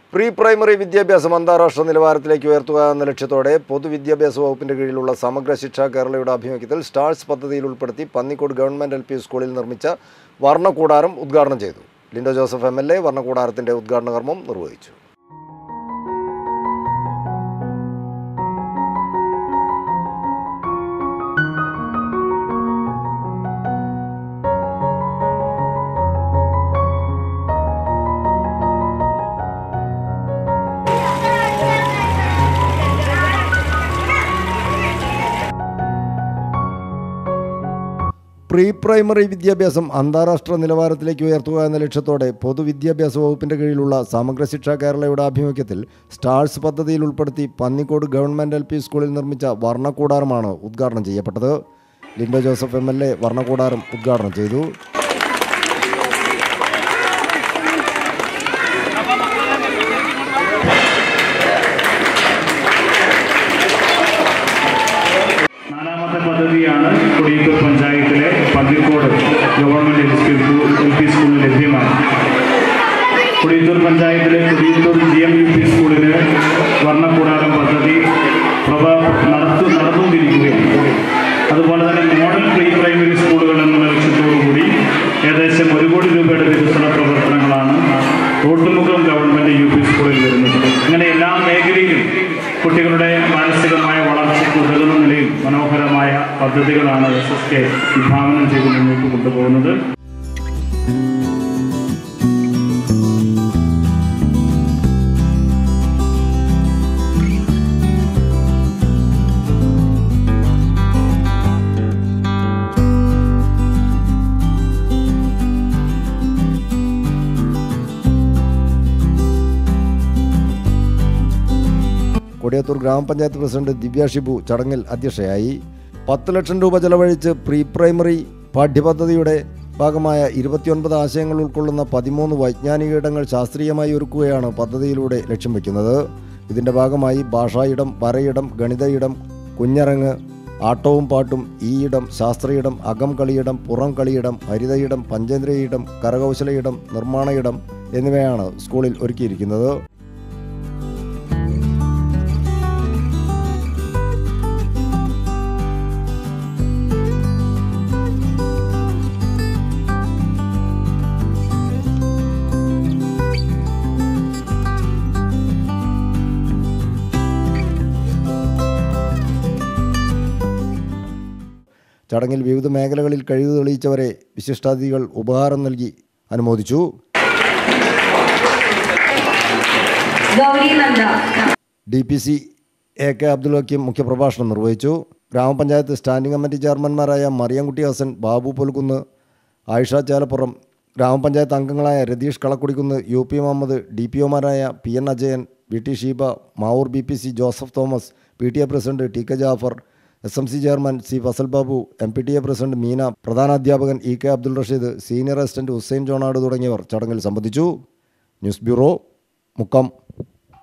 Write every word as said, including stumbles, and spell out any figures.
Pre primary വിദ്യാഭ്യാസം അന്താരാഷ്ട്ര നിലവാരത്തിലേക്ക് ഉയർത്തുക എന്ന ലക്ഷ്യത്തോടെ പൊതുവിദ്യാഭ്യാസ വകുപ്പിന്റെ കീഴിലുള്ള സമഗ്ര ശിക്ഷ കേരളയുടെ ആഭിമുഖ്യത്തിൽ സ്റ്റാർസ് പദ്ധതിയിൽ ഉൾപ്പെടുത്തി പന്നിക്കോട് ഗവൺമെന്റ് എൽ പി സ്കൂളിൽ നിർമ്മിച്ച വർണ്ണക്കൂടാരം ഉദ്ഘാടനം ചെയ്തു. Linto Joseph M L A വർണ്ണക്കൂടാരത്തിന്റെ ഉദ്ഘാടന കർമ്മം നിർവഹിച്ചു. പ്രീ പ്രൈമറി വിദ്യാഭ്യാസം അന്താരാഷ്ട്ര നിലവാരത്തിലേക്ക് ഉയർത്തുക എന്ന ലക്ഷ്യത്തോടെ പൊതുവിദ്യാഭ്യാസ വകുപ്പിന്റെ കീഴിലുള്ള സമഗ്ര ശിക്ഷ കേരളയുടെ ആഭിമുഖ്യത്തിൽ സ്റ്റാർസ് പദ്ധതിയിൽ ഉൾപ്പെടുത്തി പന്നിക്കോട് ഗവൺമെന്റ് എൽ പി സ്കൂളിൽ നിർമ്മിച്ച വർണ്ണക്കൂടാരമാണ് ഉദ്ഘാടനം ചെയ്യപ്പെട്ടത്. Linto Joseph M L A വർണ്ണക്കൂടാരം ഉദ്ഘാടനം ചെയ്തു. നാലാമത്തെ പദ്ധതിയാണ് കൊടിയത്തൂർ പഞ്ചായത്തിലെ പന്നിക്കോട് ഗവൺമെൻറ് എൽ പി സ്കൂളിൽ ലഭ്യമാണ്. കൊടിയത്തൂർ പഞ്ചായത്തിലെ Kodiyathur G M U P സ്കൂളിന് വർണ്ണക്കൂടാരം പദ്ധതി നടത്തു നടന്നുകൊണ്ടിരിക്കുകയാണ്. അതുപോലെ തന്നെ മോഡൽ പ്രീ പ്രൈമറി സ്കൂളുകൾ എന്നുള്ള ലക്ഷ്യത്തോടുകൂടി ഏകദേശം ഒരു കോടി രൂപയുടെ വികസന പ്രവർത്തനങ്ങളാണ് തോട്ടുമുഖം ഗവൺമെൻറ് യു പി സ്കൂളിൽ വരുന്നത്. ഇങ്ങനെ എല്ലാ മേഖലയിലും കുട്ടികളുടെ മാനസികമായ വളർച്ചയ്ക്ക് ഉതകുന്ന നിലയിൽ മനോഹരമായ പദ്ധതികളാണ് എസ് എസ് കെ വിഭാവനം ചെയ്ത് മുന്നോട്ട് കൊണ്ടുപോകുന്നത്. കൊടിയത്തൂർ ഗ്രാമപഞ്ചായത്ത് പ്രസിഡന്റ് ദിവ്യ ഷിബു ചടങ്ങിൽ അധ്യക്ഷയായി. പത്ത് ലക്ഷം രൂപ ചെലവഴിച്ച് പ്രീ പ്രൈമറി പാഠ്യപദ്ധതിയുടെ ഭാഗമായ ഇരുപത്തിയൊൻപത് ആശയങ്ങൾ ഉൾക്കൊള്ളുന്ന പതിമൂന്ന് വൈജ്ഞാനിക ഇടങ്ങൾ ശാസ്ത്രീയമായി ഒരുക്കുകയാണ് പദ്ധതിയിലൂടെ ലക്ഷ്യം വയ്ക്കുന്നത്. ഇതിൻ്റെ ഭാഗമായി ഭാഷായിടം, വരയിടം, ഗണിത ഇടം, കുഞ്ഞരങ്ങ്, ആട്ടവും പാട്ടും, ഈ ഇടം, ശാസ്ത്രയിടം, അകം കളിയിടം, പുറം കളിയിടം, ഹരിതയിടം, പഞ്ചേന്ദ്രിയ ഇടം, കരകൗശല ഇടം, നിർമ്മാണ ഇടം എന്നിവയാണ് സ്കൂളിൽ ഒരുക്കിയിരിക്കുന്നത്. ചടങ്ങിൽ വിവിധ മേഖലകളിൽ കഴിവ് തെളിയിച്ചവരെ വിശിഷ്ടാതിഥികൾ ഉപഹാരം നൽകി അനുമോദിച്ചു. D P C A K Abdul Hakeem മുഖ്യപ്രഭാഷണം നിർവഹിച്ചു. ഗ്രാമപഞ്ചായത്ത് സ്റ്റാൻഡിംഗ് കമ്മിറ്റി ചെയർമാൻമാരായ മറിയംകുട്ടി ഹസൻ, ബാബു പൊൽകുന്ന്, ആയിഷ ചേലപ്പുറം, ഗ്രാമപഞ്ചായത്ത് അംഗങ്ങളായ Ratheesh Kalakkudikkunnu, U P Muhammad, D P ഒമാരായ P N Ajayan, V T Sheeba, Mavoor B P C Joseph Thomas, P T A president T K Jafar, S M C chairman C Fasal Babu, M P T A president Meena, പ്രധാനാധ്യാപകൻ E K Abdul Rasheed, senior assistant Hussain ജോണാട് തുടങ്ങിയവർ ചടങ്ങിൽ സംബന്ധിച്ചു. News bureau, Mukkam.